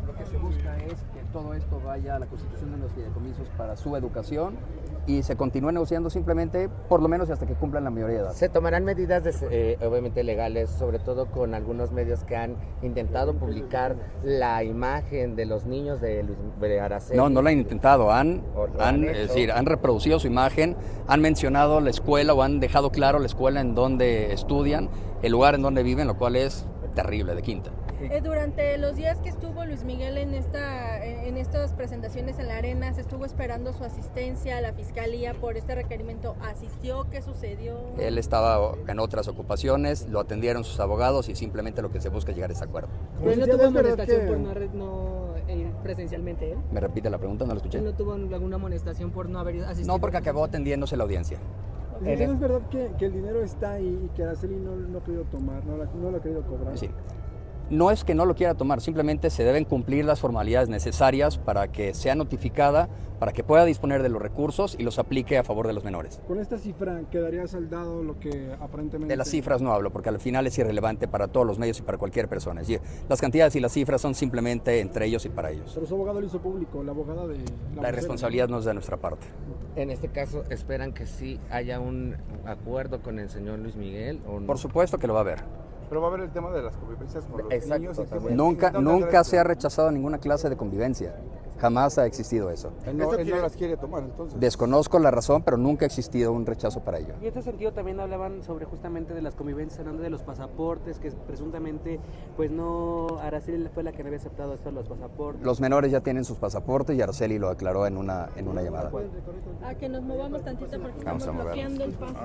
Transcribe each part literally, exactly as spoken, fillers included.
Lo que se busca es que todo esto vaya a la constitución de los fideicomisos para su educación y se continúe negociando simplemente, por lo menos hasta que cumplan la mayoría de edad. Se tomarán medidas de, eh, obviamente legales, sobre todo con algunos medios que han intentado publicar la imagen de los niños de Luis de Araceli. No, no la han intentado, han, han, han es decir, han reproducido su imagen, han mencionado la escuela o han dejado claro la escuela en donde estudian, el lugar en donde viven, lo cual es terrible, de quinta. Eh, durante los días que estuvo Luis Miguel en esta en estas presentaciones en la arena, se estuvo esperando su asistencia a la fiscalía por este requerimiento. ¿Asistió? ¿Qué sucedió? Él estaba en otras ocupaciones, lo atendieron sus abogados y simplemente lo que se busca es llegar a ese acuerdo. ¿Pero no tuvo amonestación por no, no ir presencialmente él? ¿Me repite la pregunta? No la escuché. ¿No tuvo alguna amonestación por no haber asistido? No, porque acabó atendiéndose la audiencia. Entonces, ¿es verdad que, que el dinero está ahí y que Araceli no, no ha querido tomar, no, la, no lo ha querido cobrar? Sí. No es que no lo quiera tomar, simplemente se deben cumplir las formalidades necesarias para que sea notificada, para que pueda disponer de los recursos y los aplique a favor de los menores. ¿Con esta cifra quedaría saldado lo que aparentemente...? De las cifras no hablo, porque al final es irrelevante para todos los medios y para cualquier persona. Es decir, las cantidades y las cifras son simplemente entre ellos y para ellos. Pero su abogado lo hizo público, la abogada de... La, la responsabilidad no es de nuestra parte. En este caso, ¿esperan que sí haya un acuerdo con el señor Luis Miguel? ¿O no? Por supuesto que lo va a haber. Pero va a haber el tema de las convivencias con los Exacto, niños. Y nunca nunca se ha rechazado ninguna clase de convivencia. Jamás ha existido eso. Él no, él no las quiere tomar, entonces. Desconozco la razón, pero nunca ha existido un rechazo para ello. Y en este sentido también hablaban sobre justamente de las convivencias, hablando de los pasaportes, que presuntamente, pues no, Araceli fue la que no había aceptado esto de los pasaportes. Los menores ya tienen sus pasaportes y Araceli lo aclaró en una, en una llamada. A que nos movamos tantito porque Vamos estamos a bloqueando el paso.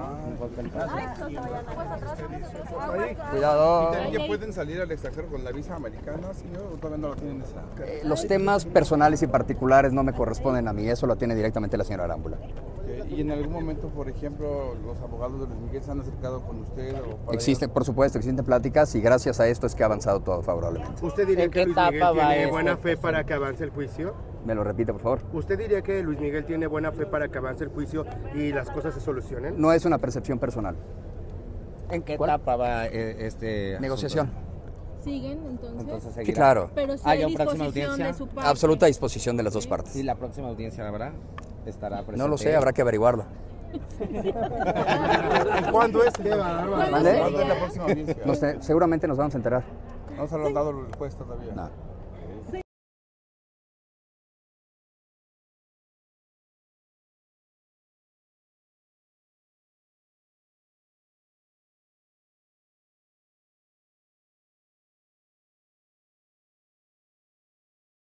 Cuidado. ¿Y también pueden salir al extranjero con la visa americana, señor? ¿O todavía no lo tienen esa? Eh, los temas personales y particulares no me corresponden a mí, eso lo tiene directamente la señora Arámbula. Okay. ¿Y en algún momento, por ejemplo, los abogados de Luis Miguel se han acercado con usted? O existe, por supuesto, existen pláticas y gracias a esto es que ha avanzado todo favorablemente. ¿Usted diría que Luis Miguel tiene buena fe para que avance el juicio? ¿Me lo repite, por favor? ¿Usted diría que Luis Miguel tiene buena fe para que avance el juicio y las cosas se solucionen? No es una percepción personal. ¿En qué etapa va eh, este negociación? Asunto? ¿Siguen entonces? entonces sí, claro. Pero si ¿Hay hay una próxima disposición audiencia? de su parte. Absoluta disposición de las dos partes. ¿Y la próxima audiencia habrá? ¿Estará presente? No lo sé, habrá que averiguarlo. ¿Cuándo es? ¿Vale? ¿Cuándo es la próxima audiencia? Nos te, seguramente nos vamos a enterar. No se lo han dado el juez todavía. No.